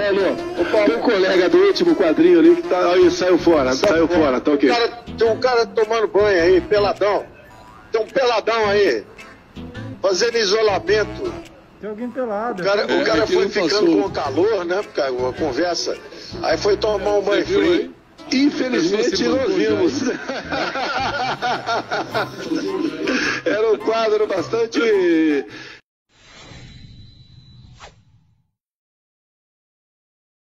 Paulo, tem um colega do último quadrinho ali que tá, aí, saiu fora, tá ok. Tem um cara tomando banho aí, peladão. Tem um peladão aí, fazendo isolamento. Tem alguém pelado. O cara foi ficando com calor, né? Porque a conversa. Aí foi tomar um banho frio. Infelizmente não vimos. Era um quadro bastante